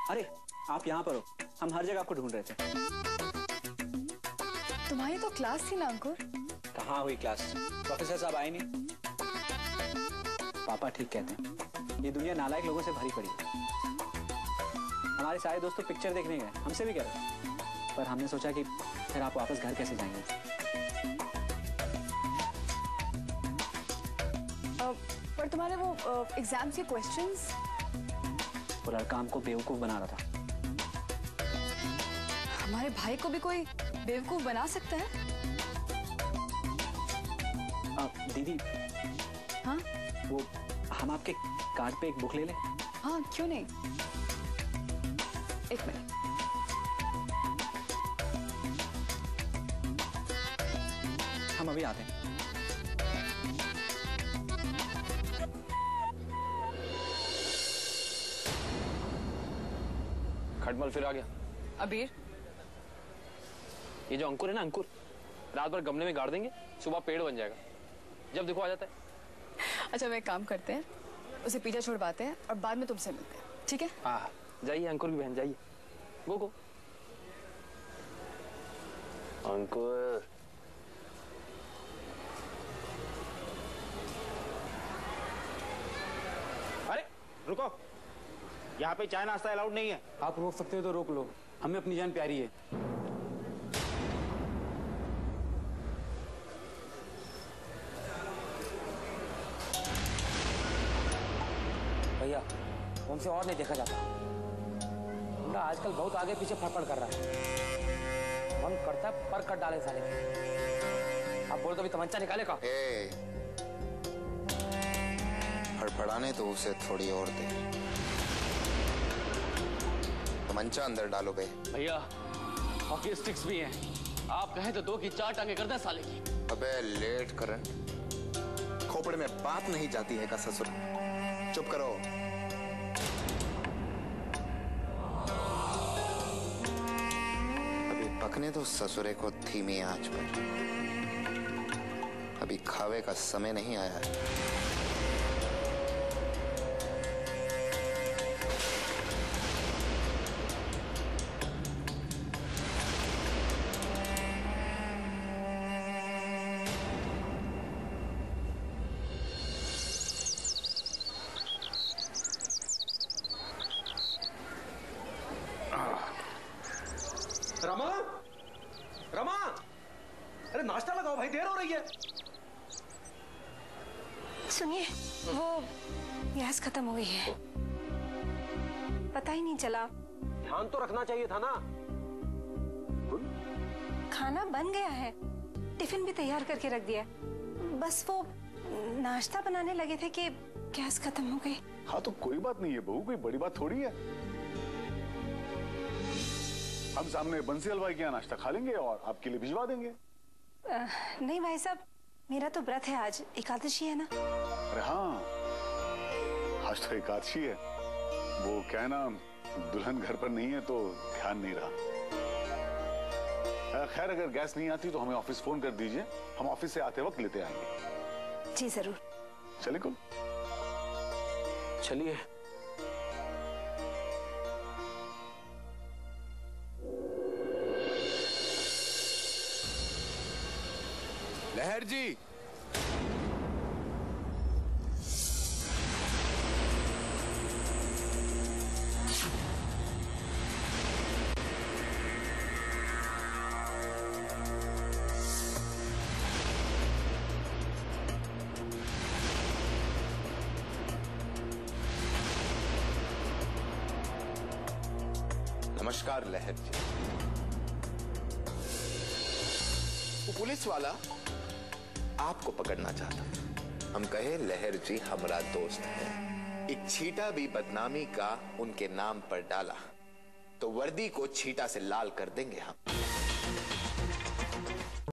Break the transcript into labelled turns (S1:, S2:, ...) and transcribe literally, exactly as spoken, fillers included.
S1: अरे आप यहाँ पर हो, हम हर जगह आपको ढूंढ रहे थे।
S2: तुम्हारी तो क्लास थी ना अंकुर?
S1: कहाँ हुई क्लास, प्रोफेसर साहब आए नहीं। पापा ठीक कहते हैं, ये दुनिया नालायक लोगों से भरी पड़ी है। हमारे सारे दोस्त तो पिक्चर देखने गए, हमसे भी कह रहे, पर हमने सोचा कि फिर आप वापस घर कैसे जाएंगे।
S2: uh, पर तुम्हारे वो एग्जाम्स के क्वेश्चंस?
S1: वो लड़का हमको बेवकूफ बना रहा था।
S2: हमारे भाई को भी कोई बेवकूफ बना सकता है?
S1: आ, दीदी।
S2: हाँ?
S1: वो हम आपके कार्ड पे एक बुक ले लें?
S2: हाँ क्यों नहीं, एक मिनट।
S1: हम अभी आते हैं।
S3: खटमल फिर आ गया।
S2: अबीर,
S3: ये जो अंकुर है ना, अंकुर रात भर गमले में गाड़ देंगे, सुबह पेड़ बन जाएगा, जब देखो आ जाता है।
S2: अच्छा मैं काम करते हैं, उसे पीछा छुड़वाते हैं और बाद में तुमसे मिलते हैं, ठीक है?
S3: हाँ जाइए अंकुर की बहन, जाइए। गो गो अंकुर।
S4: अरे रुको, यहाँ पे चाय नाश्ता अलाउड नहीं है।
S5: आप रोक सकते हो तो रोक लो, हमें अपनी जान प्यारी है। भैया उनसे और नहीं देखा जाता, मुंडा आजकल बहुत आगे पीछे फड़फड़ कर रहा है, मन करता है पर कट डाले साले के। आप बोलो तो भी तमंचा निकाले का।
S6: ए, फड़फड़ाने तो उसे थोड़ी और दे, तमंचा अंदर डालो बे।
S3: भैया हॉकी स्टिक्स भी हैं, आप कहें तो दो की चार टांगे कर दें साले की।
S6: अबे लेट करंट, खोपड़े में बात नहीं जाती है का ससुर, चुप करो। अभी पकने तो ससुरे को धीमी आंच पर, अभी खावे का समय नहीं आया है।
S4: रमा, रमा, अरे नाश्ता लगाओ भाई, देर हो रही है।
S7: सुनिए, वो गैस खत्म हो गई है, पता ही नहीं चला।
S4: ध्यान तो रखना चाहिए था ना।
S7: खाना बन गया है, टिफिन भी तैयार करके रख दिया, बस वो नाश्ता बनाने लगे थे कि गैस खत्म हो गई।
S8: हाँ तो कोई बात नहीं है बहू, कोई बड़ी बात थोड़ी है। हम सामने बंसी हलवाई के यहाँ नाश्ता खा लेंगे और आपके लिए भिजवा देंगे।
S7: आ, नहीं भाई साहब, मेरा तो व्रत है, आज एकादशी है ना।
S8: अरे हाँ, आज तो एकादशी है। वो क्या है ना, दुल्हन घर पर नहीं है तो ध्यान नहीं रहा। खैर अगर गैस नहीं आती तो हमें ऑफिस फोन कर दीजिए, हम ऑफिस से आते वक्त लेते आएंगे।
S7: जी जरूर।
S8: चले कुल,
S3: चलिए।
S6: लहर जी, नमस्कार लहर जी। वो पुलिस वाला आपको पकड़ना चाहता था। हम कहे लहर जी हमारा दोस्त है, एक छींटा भी बदनामी का उनके नाम पर डाला तो वर्दी को छींटा से लाल कर देंगे हम।